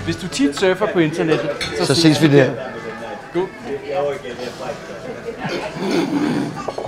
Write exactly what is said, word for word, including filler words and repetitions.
Hvis du tit surfer på internettet, Så ses vi der. God.